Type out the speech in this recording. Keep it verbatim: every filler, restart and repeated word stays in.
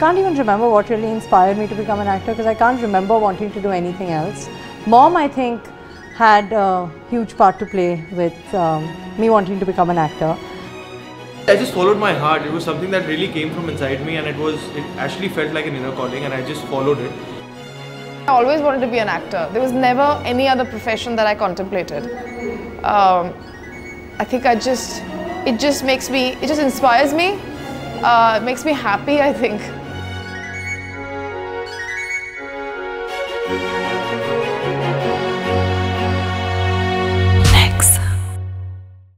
can't even remember what really inspired me to become an actor because I can't remember wanting to do anything else. Mom, I think, had a huge part to play with um, me wanting to become an actor. I just followed my heart. It was something that really came from inside me, and it was it actually felt like an inner calling, and I just followed it. I always wanted to be an actor. There was never any other profession that I contemplated. Um, I think I just, it just makes me, it just inspires me. Uh, it makes me happy, I think.